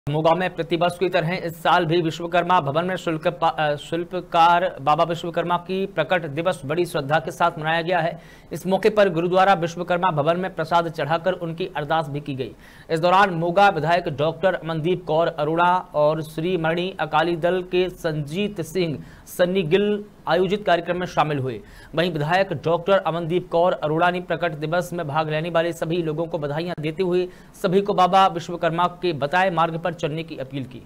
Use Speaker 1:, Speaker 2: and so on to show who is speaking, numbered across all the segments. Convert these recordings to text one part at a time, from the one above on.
Speaker 1: मोगा में प्रतिवर्ष की तरह इस साल भी विश्वकर्मा भवन में शिल्पकार बाबा विश्वकर्मा की प्रकट दिवस बड़ी श्रद्धा के साथ मनाया गया है। इस मौके पर गुरुद्वारा विश्वकर्मा भवन में प्रसाद चढ़ाकर उनकी अरदास भी की गई। इस दौरान मोगा विधायक डॉक्टर अमनदीप कौर अरोड़ा और श्रीमणि अकाली दल के संजीत सिंह सन्नी गिल आयोजित कार्यक्रम में शामिल हुए। वहीं विधायक डॉक्टर अमनदीप कौर अरोड़ा ने प्रकट दिवस में भाग लेने वाले सभी लोगों को बधाइयां देते हुए सभी को बाबा विश्वकर्मा के बताए मार्ग पर चलने की अपील की।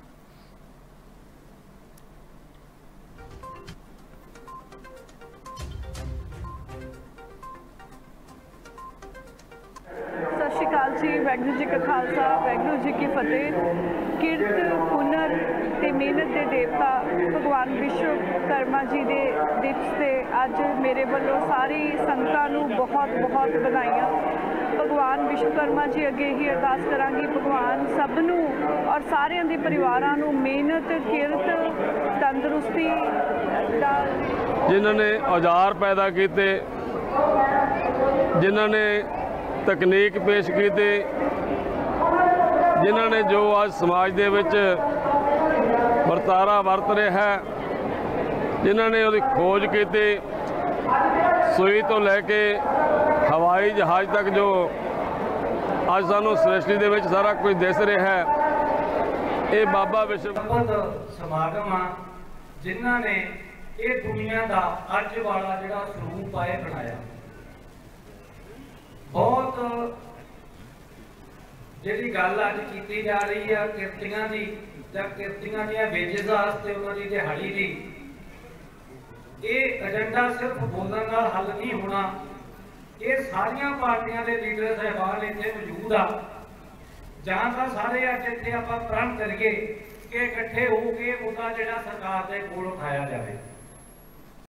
Speaker 2: सत श्री अकाल जी। वाहिगुरू जी का खालसा वाहिगुरू जी की फतेह। किरत हुनर ते मेहनत के देवता भगवान विश्वकर्मा जी के दिवस से अज मेरे वालों सारी संगतां नूं बहुत बहुत बधाइयां। भगवान विश्वकर्मा जी अगे ही अरदास करांगी, भगवान सबनूं और सारियां दे परिवारां नूं मेहनत किरत तंदुरुस्ती दा
Speaker 3: जिन्होंने औजार पैदा किए, जिन्होंने तकनीक पेश की, जिन्होंने जो आज समाज दे विच वरतारा वरत रहा है, जिन्होंने उसकी खोज की, सूई तो लैके हवाई जहाज़ तक जो आज सानू सृष्टि दे विच सारा कुछ दिस रहा है, ये बाबा विश्व
Speaker 4: समागम आ जिन्हों ने ये दुनिया का अज वाला जिहड़ा स्वरूप है बनाया। बहुत जी गल अज की जा रही है किरतियां की, किरतियां दी वेजेस वास्ते उन्होंने दिहाड़ी की, ये एजेंडा सिर्फ बोलने का हल नहीं होना। ये सारिया पार्टियां के लीडर साहबान इतने मौजूद आ, जहाँ का सारे अज इतने आप प्रण करिए कि इकट्ठे होकर मुद्दा जिहड़ा सरकार के कोल उठाया जाए।